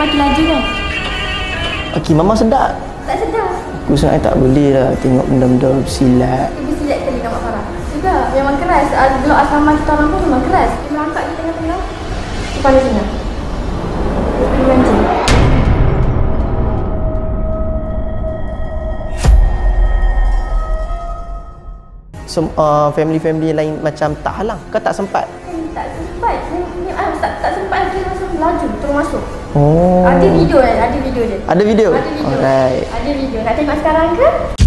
makin laju kan. Okey, Mama sedar. Tak sedar. Aku sangat tak boleh lah tengok benda-benda bersilat. Ibu silat kali nak Mak Farah. Sedar. Memang keras. Blok asrama kita orang pun memang keras. Dia merangkak di tengah-tengah. Kepala sini. Dia mancing. Family-family lain macam tak halang. Kau tak sempat? Tak sempat. Tak sempat. Dia langsung laju. Terus masuk. Oh. Ada video kan? Ada video dia. Ada video? Ada video. Alright. Ada video. Nak tengok sekarang ke?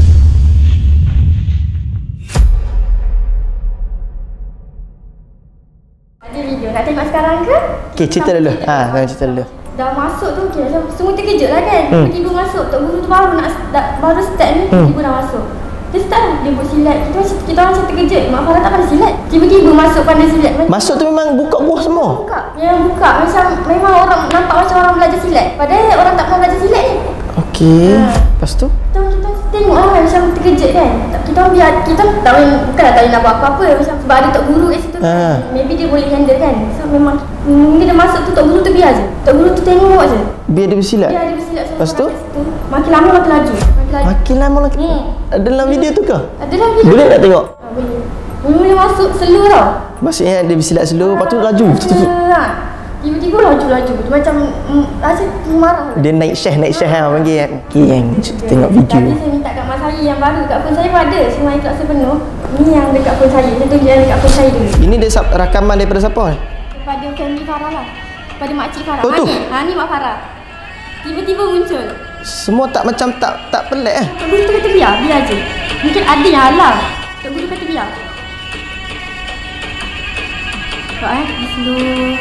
Ada video. Nak tengok sekarang ke? Okay, cerita dulu. Jangan cerita dulu. Dah masuk tu, okay, macam semua terkejut lah kan. Tiba-tiba masuk. Tok guru tu baru start ni, tiba-tiba dah masuk. Dia start, dia buat silat. Kita orang macam terkejut. Mak Farah tak pandai silat. Tiba-tiba masuk pandai silat. Masuk tu memang buka buah semua? Buka. Yang buka. Macam memang orang nampak macam orang belajar silat. Padahal orang tak pernah belajar silat ni. Okey. Lepas tu? Kita tengok lah macam terkejut kan. Kita orang biar, kita tak boleh, bukanlah tak boleh nak buat apa-apa. Macam sebab ada tok guru kat situ. Maybe dia boleh handle kan. So memang mungkin dia masuk tu tok guru tu biar je. Tok guru tu tengok je. Biar dia bersilat? Biar dia bersilat. Lepas tu? Makin lama makin laju. Makin lama lagi. Dalam video tu ke? Ada dalam video. Boleh tak tengok? Boleh. Mula masuk slow tau. Maksudnya dia bersilat slow, lepas tu laju. Tiba-tiba laju-laju. Macam rasa marah. Dia naik share panggil kan. Okay, yang tengok video. Tadi saya minta kat mak saya yang baru. Kat phone saya pun ada. Semua ikhlas saya penuh. Ni yang dekat phone saya. Saya tunjuk yang dekat phone saya dulu. Ini dia rakaman daripada siapa? Daripada family Farah lah. Daripada makcik Farah. Oh tu? Ni Mak Farah. Tiba-tiba muncul. Semua tak macam tak pelik eh? Tok guru tu kata biar je. Mungkin ada yang halang. Tok guru kata biar. Tengok di slow.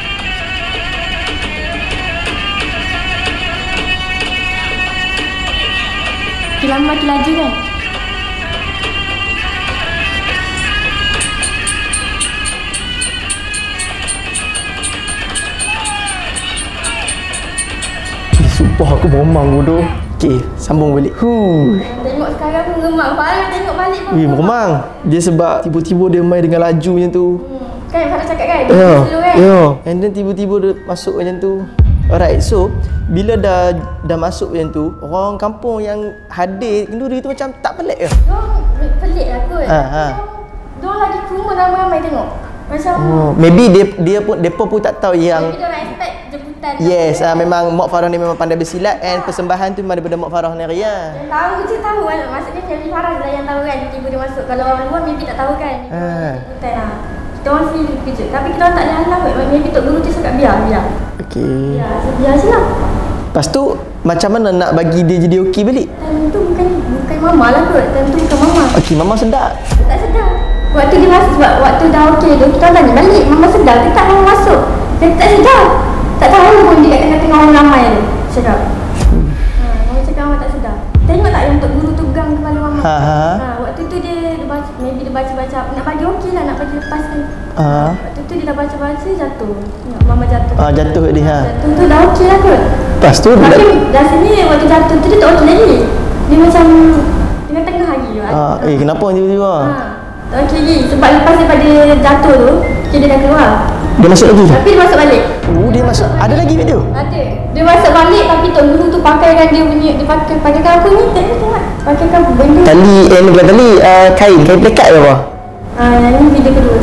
Makin lama makin laju kan. Sumpah aku meremang bodoh. Okay, sambung balik. Tengok sekarang pun remang. Farah tengok balik pun meremang. Dia sebab tiba-tiba dia main dengan laju macam tu. Kan Farah cakap kan, dia slow kan. And then tiba-tiba dia masuk macam tu. Alright, so bila dah masuk macam tu, orang kampung yang hadir kenduri tu macam tak pelik ke? Diorang pelik lah kot. Diorang lagi kurma ramai-ramai tengok. Macam maybe depa pun tak tahu yang maybe diorang expect jemputan. Yes, memang Mak Farah ni memang pandai bersilat and persembahan tu memang daripada Mak Farah ni Ria. Yang tahu je tahu kan. Maksudnya family Farah lah yang tahu kan. Tiba dia masuk. Kalau orang luar maybe tak tahu kan. Jemputan lah. Kita orang sendiri terkejut. Tapi kita orang tak boleh halang kot. Maybe tok guru tu cakap biar. Okey. Biar je lah. Lepas tu macam mana nak bagi dia jadi okey balik? Time tu bukan mama lah kot. Time tu bukan mama. Okey, Mama sedar? Tak sedar. Waktu dia masuk sebab waktu dah okey tu kita tanya balik. Mama sedar ke tak mama masuk? Dia tak sedar. Tak tahu pun dia kat tengah-tengah orang ramai tu. Cakap. Mama cakap mama tak sedar. Tengok tak yang tok guru tu pegang kepala mama? Waktu tu dia baca, maybe dia baca-baca nak bagi okey lah, nak bagi lepas ni. Waktu tu dia dah baca-baca jatuh. Tengok mama jatuh. Jatuh kat dia. Jatuh tu dah okey lah kot. Lepas tu tapi rasanya waktu jatuh tu dia tak okey lagi. Dia macam tengah-tengah lagi. Kenapa tiba-tiba? Tak okey lagi. Sebab lepas daripada jatuh tu, dia dah keluar. Dia masuk lagi? Tapi dia masuk balik. Dia masuk. Ada lagi video? Ada. Dia masuk balik tapi tok guru tu pakaikan dia punya, dia pakaikan apa ni? Tengok. Pakaikan benda. Tali, ni bukan tali, kain plekat ke apa? Ini video kedua.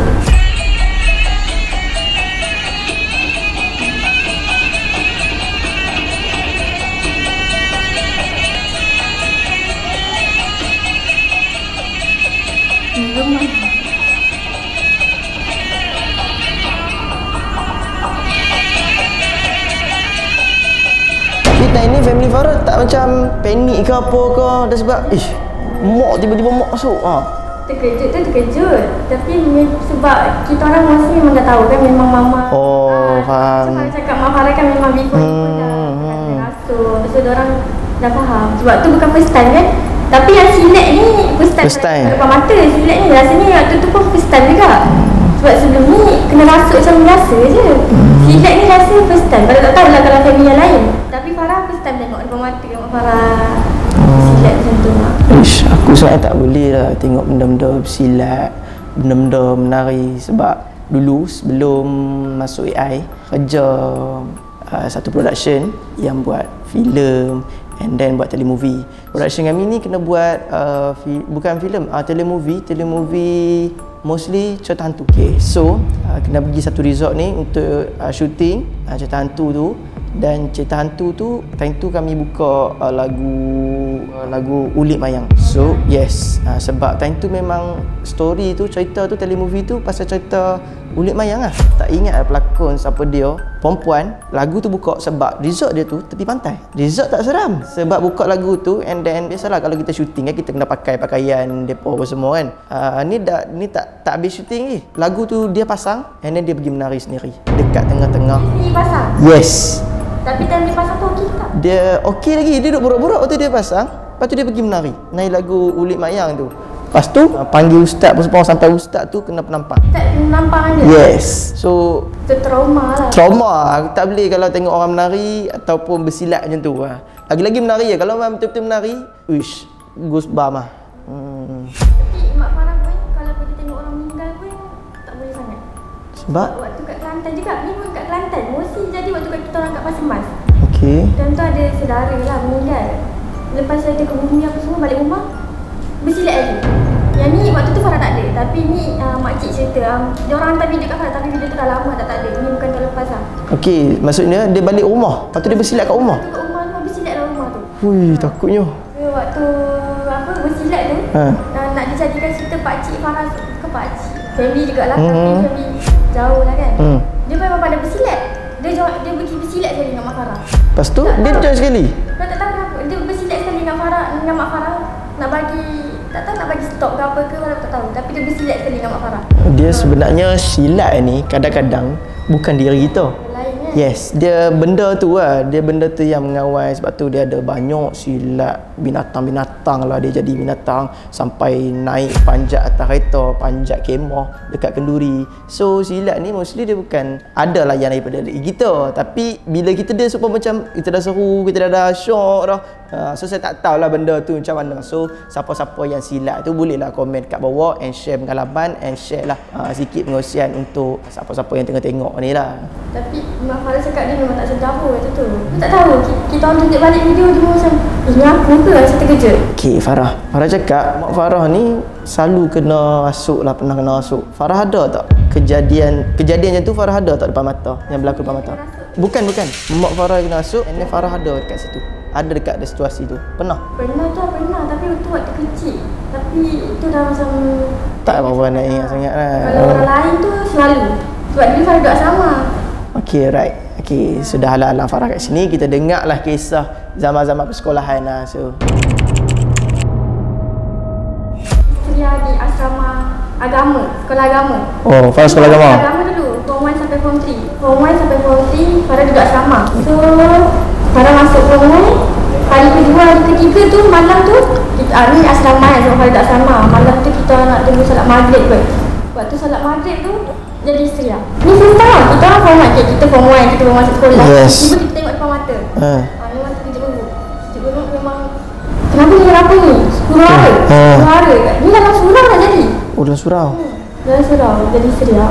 Ini family Farah tak macam panik ke apa ke? Dah sebab mak tiba-tiba mak masuk. Terkejut tu terkejut. Tapi sebab kita orang masa memang dah tahu kan memang mama. Faham. Sebab cakap Mak Farah kan memang before dah rasuh. So diorang dah faham. Sebab tu bukan first time kan. Tapi yang silat ni first time. Depan mata silat ni rasanya waktu tu pun first time juga. Sebab sebelum ni kena rasuk macam biasa je. Silat ni rasa first time. Kalau tak tahu lah kalau family yang lain. Tapi Farah first time tengok depan mata Mak Farah silat macam tu. Aku sangat tak boleh lah tengok benda-benda bersilat, benda-benda menari. Sebab dulu sebelum masuk AI, kerja satu production yang buat filem and then buat telemovie. Production kami ni kena buat bukan filem, telemovie mostly cerita hantu. Okay, so kena pergi satu resort ni untuk shooting cerita hantu tu. Dan cerita hantu tu, time tu kami buka lagu Ulit Mayang. So yes, sebab time tu memang story tu, cerita tu, telemovie tu pasal cerita Ulit Mayang lah. Tak ingat pelakon siapa dia, perempuan. Lagu tu buka sebab resort dia tu tepi pantai. Resort tak seram sebab buka lagu tu, and then biasalah kalau kita shooting kan, kita kena pakai pakaian depa apa semua kan. Ni tak habis shooting ni. Lagu tu dia pasang, and then dia pergi menari sendiri dekat tengah-tengah. Dia pasang? Yes. Tapi time dia pasang tu okey tak? Dia okey lagi, dia duduk borak-borak waktu dia pasang. Lepas tu dia pergi menari lagu Ulit Mayang tu. Lepas tu panggil ustaz pun semua, sampai ustaz tu kena penampang. Ustaz penampang dia? Yes. So itu trauma lah. Trauma. Tak boleh kalau tengok orang menari ataupun bersilat macam tu. Lagi-lagi menari ya. Kalau orang betul-betul menari, wish, goosebumps lah. Tapi Mak Farah pun kalau pergi tengok orang meninggal pun tak boleh sangat. Sebab? Waktu kat Kelantan juga. Ni pun kat Kelantan. Mesti jadi waktu kat kita orang kat Pasir Mas. Okey. Dan tu ada saudara lah meninggal. Lepas saya ke bumi apa semua, balik rumah bersilat lagi. Yang ni waktu tu Farah tak ada. Tapi ni makcik cerita, dia orang hantar video kat Farah, tapi video tu dah lama tak ada. Ni bukan tahun lepas lah. Okey, maksudnya dia balik rumah. Lepas tu dia bersilat kat rumah. Kat rumah tu bersilat dalam rumah tu. Hui, takutnya. Waktu bersilat tu, nak dijadikan cerita pakcik Farah ke pakcik. Family jugalah, tapi family jauh lah kan. Dia memang pandai bersilat. Dia pergi bersilat sekali dengan Mak Farah. Lepas tu dia join sekali. Tak tahu kenapa. Dia bersilat sekali dengan Mak Farah. Nak bagi, tak tahu nak bagi stok ke apa ke, Farah tak tahu. Tapi dia bersilat sekali dengan Mak Farah. Dia sebenarnya silat ni kadang-kadang bukan diri kita. Yes, dia benda tu lah. Dia benda tu yang mengawal. Sebab tu dia ada banyak silat binatang-binatang lah. Dia jadi binatang sampai naik panjat atas kereta, panjat kemah dekat kenduri. So silat ni mostly dia bukan ada layan daripada diri kita. Tapi bila kita dia supaya macam kita dah seru, kita dah syok dah. So saya tak tahulah benda tu macam mana. So siapa-siapa yang silat tu bolehlah komen kat bawah and share pengalaman and share lah sikit pengosian untuk siapa-siapa yang tengah tengok ni lah. Tapi Mak Farah cakap dia memang tak sedar pun waktu tu. Aku tak tahu. Kita orang tunjuk balik video dia macam, ini aku ke? Saya terkejut. Okay, Farah cakap Mak Farah ni selalu kena rasuk lah, pernah kena rasuk. Farah ada tak kejadian macam tu? Farah ada tak depan mata, yang berlaku depan mata? Bukan Mak Farah kena rasuk and then Farah ada dekat situ. Ada dekat situasi tu. Pernah tu pernah, tapi itu waktu kecil. Tapi itu dah macam tak apa-apa nak ingat sangat lah. Kalau orang lain tu selalu. Sebab dia Farah duduk sama. Okay, right. Okay, sudah halang-halang Farah kat sini, kita dengarlah kisah zaman-zaman persekolahan lah. So kuliah di asrama agama, sekolah agama. Oh, Farah sekolah agama? Sekolah agama dulu, form 1 sampai form 3. Form 1 sampai form 3, Farah duduk asrama. So Farah masuk form 1, hari kedua, hari ketiga tu, malam tu ni asrama kan, sebab Farah duduk asrama. Malam tu kita nak tunggu solat maghrib pun. Waktu solat maghrib tu jadi isteri lah. Ni first time lah, kita orang form 1, kita form 1, kita baru masuk sekolah. Yes. Tiba kita tengok depan mata. Memang terkejut dulu. Terkejut dulu memang, kenapa ni? Suara. Ni dalam surau dah jadi. Oh, dalam surau? Dalam surau, jadi isteri lah.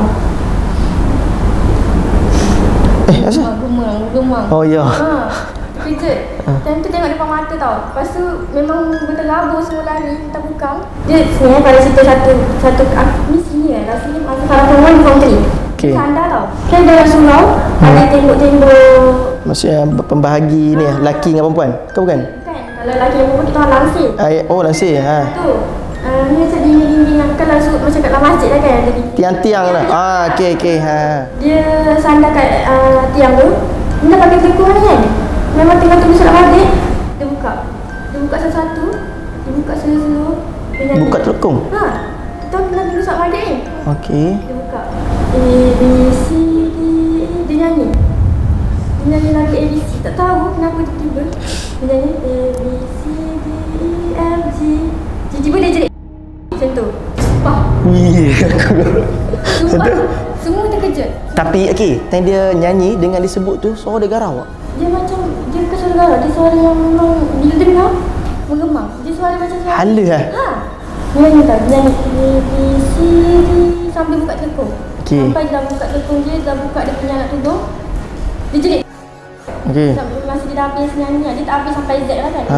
Asal? Gemang. Oh, ya. Terkejut. Time tu tengok depan mata tau. Lepas tu memang berterabur semua lari, kita bukang. Dia sebenarnya pada cerita satu ni sini kan, dah sini masa Farah form 1 form 3. Okay. Sandar tau. Kan dalam surau, ada tembok-tembok. Maksudnya pembahagi ni lelaki dengan perempuan? Ke bukan? Bukan. Kalau lelaki dengan perempuan kita orang langsir. Oh, langsir. Tu. Ni macam dinding-dinding kan langsung macam kat dalam masjid lah kan. Tiang-tiang lah. Okey. Dia sandar kat tiang tu. Dia dah pakai telekung ni kan. Memang tengah tunggu solat maghrib, dia buka satu-satu, dia buka seluruh. Buka telekung? Kita tengah tunggu solat maghrib ni. Okey. Dia buka A, B, C, D, E. Dia nyanyi lagu ABC. Tak tahu kenapa tiba-tiba dia nyanyi A, B, C, D, E, F, G. Tiba-tiba dia jadi macam tu. Sumpah. Semua terkejut. Tapi okey, time dia nyanyi dengan disebut tu, suara dia garau tak? Dia macam, dia bukan suara garau, dia suara yang memang bila dengar mengemang. Dia suara macam suara hala lah. Dia nyanyi tau, dia nyanyi A, B, C, D sambil buka telekung. Okay. Sampai dia dah buka telekung dia dah buka dia punya anak tudung. Dia jerit. Okey. Masa dia dah habis nyanyi, dia tak habis sampai Z lah kan. Ha.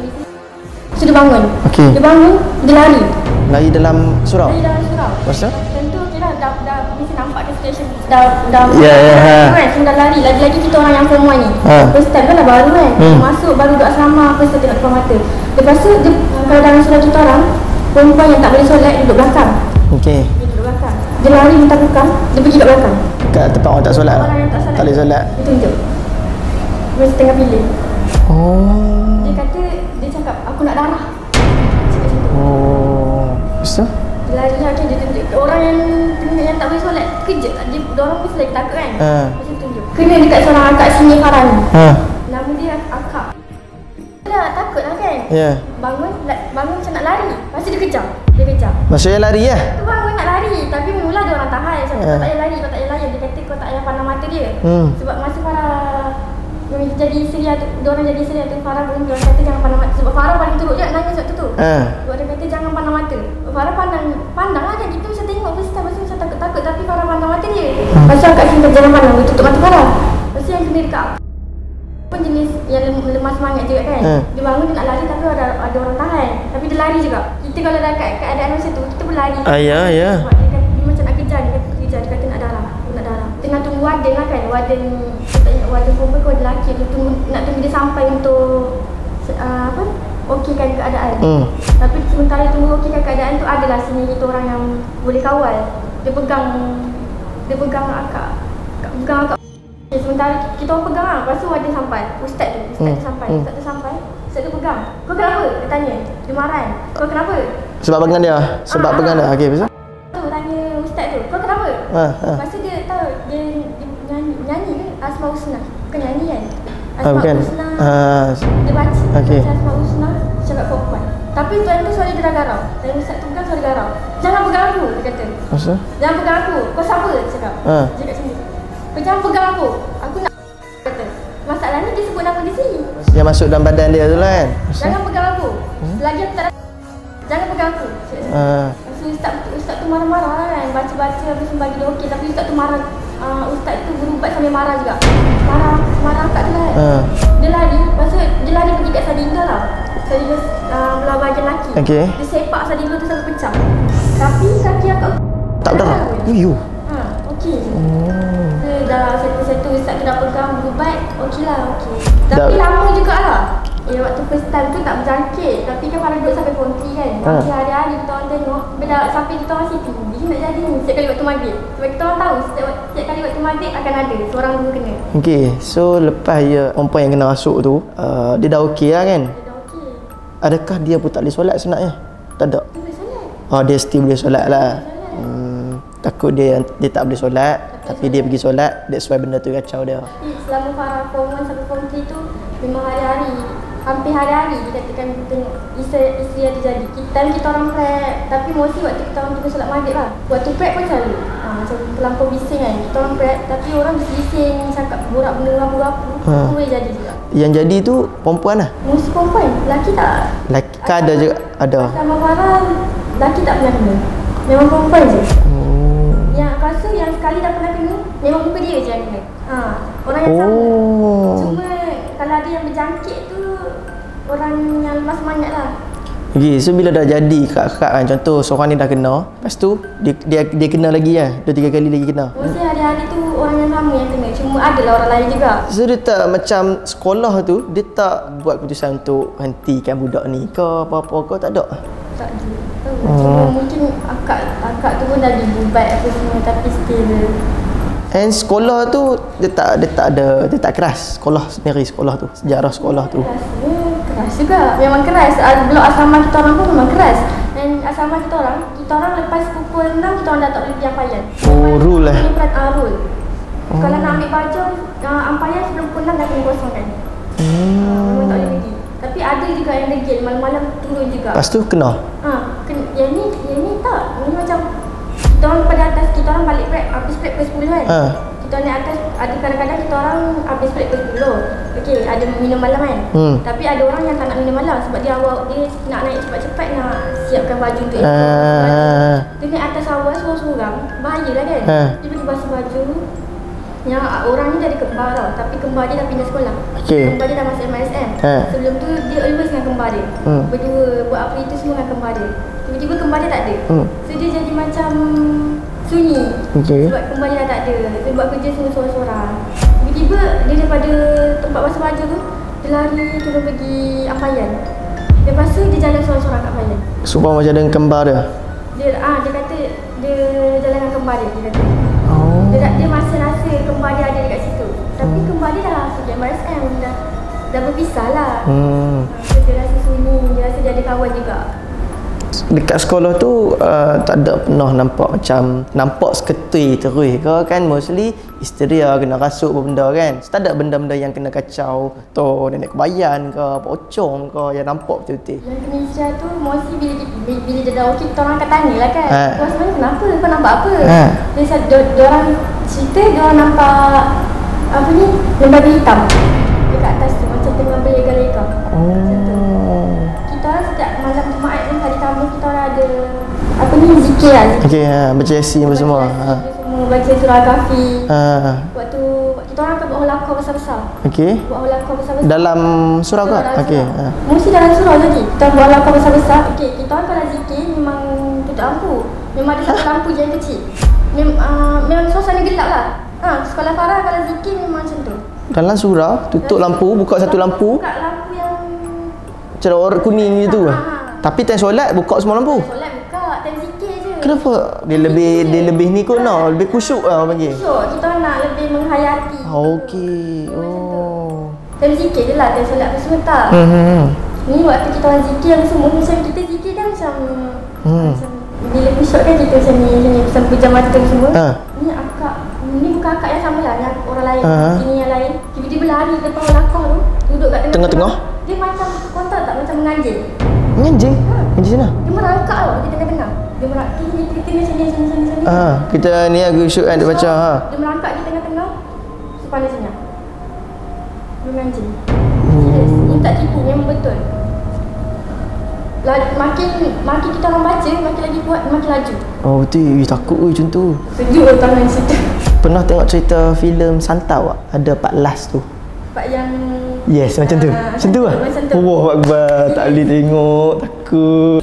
So dia bangun. Okey. Dia bangun, dia lari. Lari dalam surau. Lari dalam surau. Pasal? Tentu kira dah mesti nampak ke station. Dah Ya, kan, dah lari. Lagi-lagi kita orang yang form 1 ni. First time kan dah baru kan. Masuk baru duduk asrama, first time tengok depan mata. Lepas tu dia, kalau dalam surau kita orang, perempuan yang tak boleh solat duduk belakang. Okey. Dia duduk belakang. Dia lari minta buka, dia pergi kat belakang. Kat tempat orang tak solat. Orang yang tak solat. Tak boleh solat. Dia tunjuk. Mesti tengah pilih. Oh. Dia kata, dia cakap, aku nak darah. Cakap macam tu. Oh. Betul? Dia lari lah kan, dia tunjuk. Orang yang tak boleh solat, kejut. Orang mesti lagi takut kan. Macam tunjuk. Kena dekat seorang akak sini Farah ni. Nama dia akak. Dia dah takut lah kan. Ya. Bangun macam nak lari. Lepas tu dia kejar. Dia kejar. Maksudnya lari ya? Tu bangun nak lari. Tapi mula ada orang tahan. Cakap kau tak payah lari, kau tak payah lari. Dia kata kau tak payah pandang mata dia. Sebab masa Farah jadi isteri tu, diorang jadi isteri tu, Farah pun diorang kata jangan pandang mata. Sebab Farah paling teruk je nangis waktu tu. Sebab dia kata jangan pandang mata. Farah pandang lah kan. Kita bisa tengok first time. Lepas tu macam takut-takut. Tapi Farah pandang mata dia. Lepas tu akak sini jangan pandang. Dia tutup mata Farah. Lepas tu yang kena dekat pun jenis yang lemah semangat juga kan. Dia bangun dia nak lari tapi ada orang tahan. Tapi dia lari juga. Kita kalau dah kat keadaan macam tu, kita pun lari. Ya. Sebab dia macam nak kejar. Dia kata nak darah. Tengah tunggu warden lah kan. Warden perempuan ke warden lelaki. Nak tunggu dia sampai untuk okeykan keadaan. Tapi sementara tunggu okeykan keadaan tu, adalah sini kita orang yang boleh kawal. Dia pegang akak. Sementara kita orang pegang lah. Lepas tu warden sampai. Ustaz tu sampai. Ustaz tu pegang. Kau kenapa? Dia tanya. Dia marah. Kau kenapa? Sebab pegang dia. Pegang dia. Okey, betul? Tu tanya ustaz tu. Kau kenapa? Lepas tu dia tahu dia nyanyi kan Asmaul Husna. Bukan nyanyi kan? Asmaul Husna. Dia baca. Baca Asmaul Husna cakap perempuan. Tapi tuan tu suara dia dah garau. Dan ustaz tu pegang suara garau. Jangan pegang aku, dia kata. Maksud? Jangan pegang aku. Kau siapa? Dia cakap. Dia cakap sini. Kau jangan pegang aku. Aku nak kata. Masalahnya dia sebut nama dia sini. Yang masuk dalam badan dia tu lah kan? Jangan pegang aku. Selagi aku tak jangan pegang aku. Ustaz tu marah-marah lah kan. Baca-baca habis bagi dia okey. Tapi ustaz tu marah. Ustaz tu berubat sambil marah juga. Marah kat tu lah kan. Dia lari. Lepas tu dia lari pergi kat Sadinga lah. Sadinga belah bahagian lelaki. Dia sepak Sadinga tu sampai pecah. Tapi kaki akak tak berdarah. Okey. Dah satu ustaz tu dah pegang berubat. Okey lah, okey. Tapi lama jugalah. Waktu first time tu tak berjangkit. Tapi kan Farah duduk sampai form 3 kan. Tapi hari-hari kita orang tengok. Bila sampai kita orang city, dia nak jadi ni setiap kali waktu maghrib. Sebab kita orang tahu setiap kali waktu maghrib akan ada seorang dua kena. Okey, so lepas perempuan yang kena masuk tu, dia dah okey lah kan? Dia dah okey. Adakah dia pun tak boleh solat sebenarnya? Tak ada. Dia boleh solat. Dia still boleh solat lah. Takut dia tak boleh solat. Tapi dia pergi solat. That's why benda tu kacau dia. Tapi selama Farah form 1 sampai form 3 tu, memang hari-hari, hampir hari-hari dikatakan tengok isteri ada jadi. Kita orang prep. Tapi mostly waktu kita orang tunggu solat maghrib lah. Waktu prep pun selalu macam terlampau bising kan. Kita orang prep. Tapi orang bising cakap borak benda apa-apa. Boleh jadi juga. Yang jadi tu perempuan lah? Mesti perempuan. Lelaki tak. Lelaki ada juga? Ada. Sama Farah, lelaki tak pernah kena. Memang perempuan je. Yang rasa yang sekali dah pernah kena, memang muka dia je yang kena. Orang yang sama. Cuma kalau ada yang berjangkit tu, orang yang lemas semangat lah. Okay, so bila dah jadi kakak kan, contoh seorang ni dah kena, lepas tu dia kena lagi lah, 2-3 kali lagi kena. Mesti hari-hari tu orang yang sama yang kena. Cuma adalah orang lain juga. So dia tak macam sekolah tu, dia tak buat keputusan untuk hentikan budak ni ke apa-apa ke, tak ada? Tak ada. Cuma mungkin akak tu pun dah dibubat apa semua, tapi still. And sekolah tu dia tak keras. Sekolah tu, sejarah sekolah tu. Keras juga. Memang keras. Blok asrama kita orang pun memang keras. Dan asrama kita orang lepas pukul 6 kita orang dah tak boleh pergi ampayan. Rule lah. Rule. Kalau nak ambil baju ampayan sebelum pukul 6 dah kena kosongkan. Memang tak boleh pergi. Tapi ada juga yang degil, malam-malam turun juga. Lepas tu kena? Yang ni tak. Ini macam kita orang pada atas, kita orang balik prep, habis prep ke 10 kan. Kita naik atas, ada kadang-kadang kita orang habis prep ke 10. Okey, ada minum malam kan. Tapi ada orang yang tak nak minum malam sebab dia nak naik cepat-cepat, nak siapkan baju untuk Dia naik atas awal seorang-seorang, bahayalah kan. Dia pergi basuh baju. Yang orang ni dari kembar tau, tapi kembar dia dah pindah sekolah. Kembar dia dah masuk MISM. Sebelum tu dia always dengan kembar dia. Berdua buat apa itu semua dengan kembar dia. Tiba-tiba kembar dia tak ada. So dia jadi macam sunyi. Sebab kembar dia dah tak ada. Dia buat kerja semua seorang-seorang. Tiba-tiba dia daripada tempat basuh baju tu, dia lari turun pergi Ampayan. Lepas tu dia jalan seorang-seorang kat Ampayan. Sumpah macam dengan kembar dia? Dia kata dia jalan dengan kembar dia kata. Dia masih rasa kembar dia ada dekat situ. Tapi kembar dia dah pergi MISM, dah berpisah lah. Dia rasa sunyi, dia rasa dia ada kawan juga. Dekat sekolah tu tak ada pernah nampak seketui terus ke kan, mostly histeria, kena rasuk apa benda kan. Tak ada benda-benda yang kena kacau atau nenek kebayan ke pocong ke yang nampak betul-betul. Yang kena histeria tu mostly bila dia dah okey, kita orang akan tanya lah kan. Kau sebenarnya kenapa? Kau nampak apa? Dia orang cerita dia orang nampak apa ni, lembaga hitam dekat atas tu macam tengah berlega-lega. Macam tu. Kita orang setiap malam Jumaat ni hari Khamis kita orang ada apa ni, zikir lah. Okey, baca yasin apa semua. Baca surah Kahfi. Waktu kita orang akan buat holakor besar-besar. Buat holakor besar-besar. Dalam surah ke? Mesti dalam surah jadi. Kita buat holakor besar-besar. Kita orang kalau zikir memang tutup lampu. Memang ada satu lampu je yang kecil. Memang suasana gelap lah. Sekolah Farah kalau zikir memang macam tu. Dalam surah tutup lampu, buka satu lampu. Buka lampu yang macam warna kuning gitu. Tapi time solat buka semua lampu. Solat buka, time zikir je. Kenapa? Dia lebih ni kot no, lebih khusyuk lah orang panggil. Khusyuk, kita nak lebih menghayati. Okey. Time zikir je lah, time solat apa semua tak. Ni waktu kita orang zikir apa semua, macam kita zikir kan macam bila khusyuk kan kita macam ni, macam pejam mata semua. Ni bukan akak yang sama lah, yang orang lain, sini yang lain. Tiba-tiba lari depan lakar tu, duduk kat tengah-tengah. Dia macam, kau tahu tak, macam menganjing. Menganjing? Menganjing sana? Dia merangkak tau di tengah-tengah. Dia merangkak, kita macam ni. Kita ni agak syuk kan, dia baca. Dia merangkak di tengah-tengah, sepandai senyap. Dia menganjing. Ini tak tipu, memang betul. Makin kita orang baca, makin lagi kuat, makin laju. Oh betul, takut macam tu. Sejuk tangan situ. Pernah tengok cerita filem Santau tak? Ada part last tu. Part yang yes, macam tu. Macam tu lah. Wah, Akbar, tak boleh tengok, takut.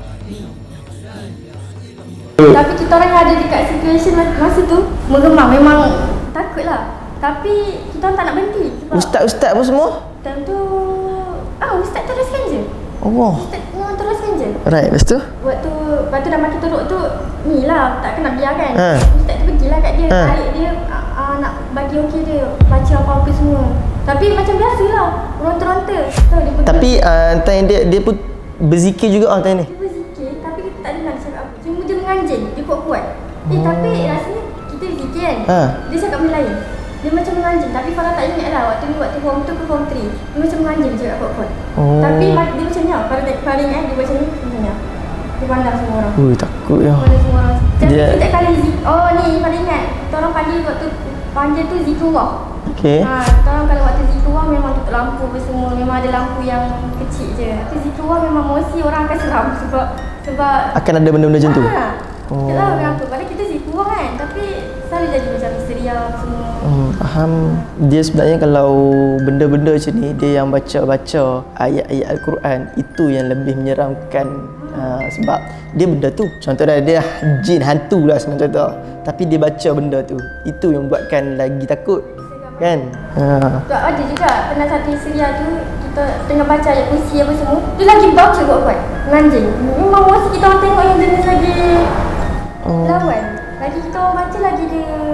Tapi kita orang yang ada dekat situasi masa tu mengemang, memang takut lah. Tapi kita orang tak nak berhenti. Ustaz-ustaz pun semua? Time tu ustaz teruskan je. Ustaz memang teruskan je. Right, lepas tu? Lepas tu dah makin teruk tu, ni lah, tak kena biarkan. Ustaz tu pergilah kat dia, tarik dia, nak bagi okey dia, baca apa-apa semua. Tapi macam biasa lah, ronta-ronta. Tapi time dia pun berzikir juga time ni? Dia berzikir, tapi kita tak dengar dia cakap apa. Cuma dia menganjing, dia kuat-kuat. Tapi rasanya kita berzikir kan, dia cakap benda lain. Dia macam menganjing, tapi Farah tak ingat lah waktu form 2 ke form 3. Dia macam menganjing je kat kuat-kuat. Tapi dia macam ni lah, Farah ingat dia macam ni, macam ni. Dia pandang semua orang. Takut ya. Pandang semua orang. Setiap kali ni Farah ingat, kita orang panggil waktu panggil tu zikrullah. Kita orang kalau waktu zikrullah memang tutup lampu semua, memang ada lampu yang kecil je. Tapi zikrullah memang mesti orang akan seram sebab akan ada benda-benda macam tu. Tak tahu kenapa, padahal kita zikrullah kan, tapi selalu jadi macam histeria semua. Faham. Dia sebenarnya kalau benda-benda macam ni, dia yang baca-baca ayat-ayat Al-Quran, itu yang lebih menyeramkan. Sebab dia benda tu, contohnya dia jin hantu lah sebenarnya, tapi dia baca benda tu, itu yang buatkan lagi takut kan. Ada juga pernah satu histeria tu, kita tengah baca ayat kursi apa semua, dia lagi baca kuat-kuat menganjing. Memang mesti kita orang tengok yang jenis lagi lawan, lagi kita orang baca lagi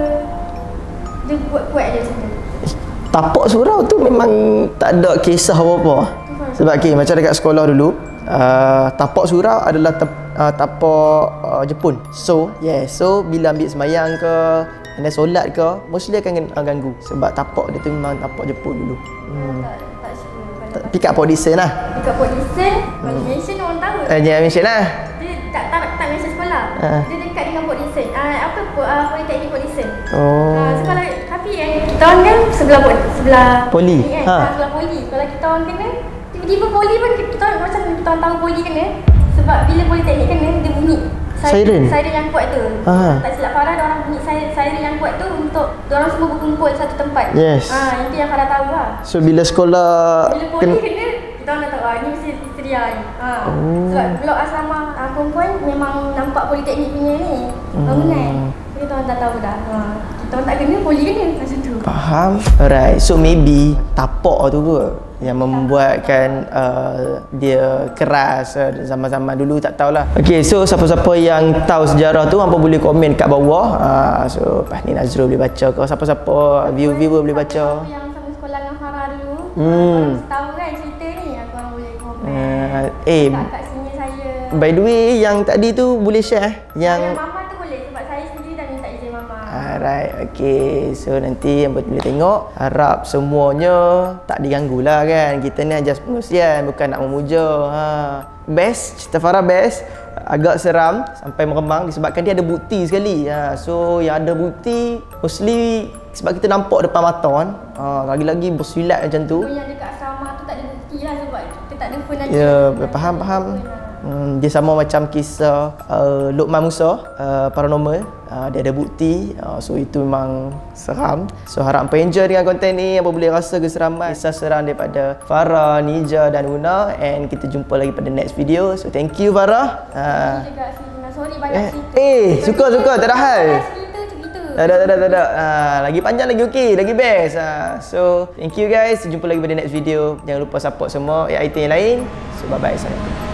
dia buat-buat dia macam tu. Tapak surau tu memang tak ada kisah apa-apa. Sebab macam dekat sekolah dulu, tapak surau adalah tapak Jepun. So bila ambil semayang ke, dan solat ke, mostly akan ganggu. Sebab tapak dia tu memang tapak Jepun dulu. Tak suka. Pick up position lah. Pick up position, mention orang tahu. Jangan mention lah. Dia tak mention sekolah. Dia dekat dengan position. Politeknik position. So kalau tapi kita orang kan sebelah poli. Sebelah poli. Kalau kita orang kena, tiba-tiba poli pun kita orang macam kita orang tahu poli kena. Sebab bila politeknik kena, dia bunyi Siren yang kuat tu. Tak silap Farah, orang bunyi siren yang kuat tu untuk orang semua berkumpul satu tempat. Yes. Itu yang Farah tahu lah. So bila sekolah poli kena, kita orang dah tahu ni mesti Istria ni. Sebab blok asrama perempuan memang nampak politeknik punya ni bangunan. Kita orang dah tahu dah. Kita orang tak kena, poli kena macam tu. Faham. Alright. So maybe tapak tu kot yang membuatkan dia keras zaman-zaman dulu, tak tahulah. Okay, so siapa-siapa yang tahu sejarah tu, hampa boleh komen kat bawah. So lepas ni Nazrul boleh baca ke, siapa-siapa viewer boleh baca. Yang sama sekolah dengan Farah dulu, korang tahu kan cerita ni, korang boleh komen. Kat sini saya. By the way, yang tadi tu boleh share yang mama tu boleh, sebab saya sendiri dah minta izin mama. Alright, okay. So nanti yang boleh tengok. Harap semuanya tak diganggu lah kan. Kita ni just pengusian, bukan nak memuja. Best, cerita Farah best. Agak seram sampai meremang disebabkan dia ada bukti sekali. So yang ada bukti mostly sebab kita nampak depan mata kan. Lagi-lagi bersilat macam tu. Yang dekat asrama tu tak ada bukti lah, sebab kita tak ada phone lagi. Ya, faham. Dia sama macam kisah Luqman Musa, paranormal. Dia ada bukti. So itu memang seram. So harap hampa enjoy dengan konten ni. Hampa boleh rasa keseraman, kisah seram daripada Farah, Nija dan Una. And kita jumpa lagi pada next video. So thank you Farah. Sorry banyak cerita. Suka tak ada hal. Tak ada. Lagi panjang lagi okey, lagi best. So thank you guys. Jumpa lagi pada next video. Jangan lupa support semua item yang lain. So bye bye. Assalamualaikum.